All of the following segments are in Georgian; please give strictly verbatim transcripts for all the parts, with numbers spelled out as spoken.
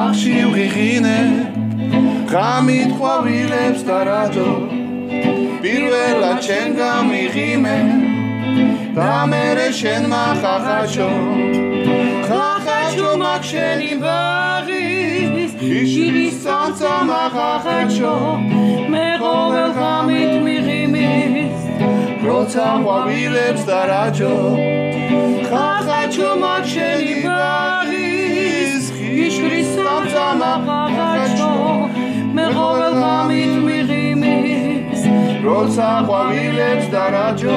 Bachshi ughine Khamit khwavilebs tarato Pirvela chenga mighime Damere shen machachacho Chachacho maksheni baris Ishiri sansa machachacho Mechovel khamit mighimis Rotsa khwavilebs tarato Chachacho maksheni baris Ishiri sansa machachacho Mechovel khamit mighimis Rotsa khwavilebs tarato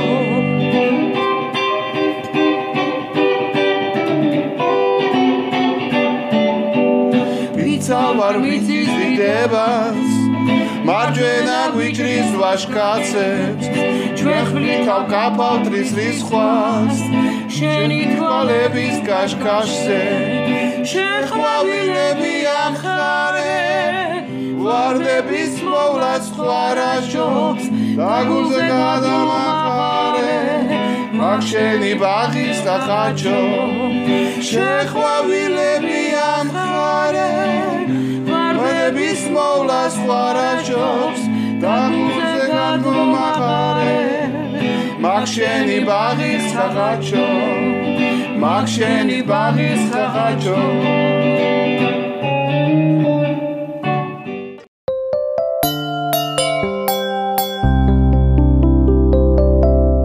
Var mitis videbas Marjvena gvichris vashkatsets Ჩვენ ხვლითავ გაფავტრის რისხვას შენი თვალების კაშკაშზე შეხვავილები ამხარე ვარდების მოვლას ხვარაშობს დაგულზე გადამახარე მაგ შენი ბაღის დახაჩო შეხვავილები ამხარე ვარდების მოვლას ხვარაშობს დაგულზე გადამახარე მაგ შენი ბაღის დახაჩო მაგ შენი ბაღის დახაჩო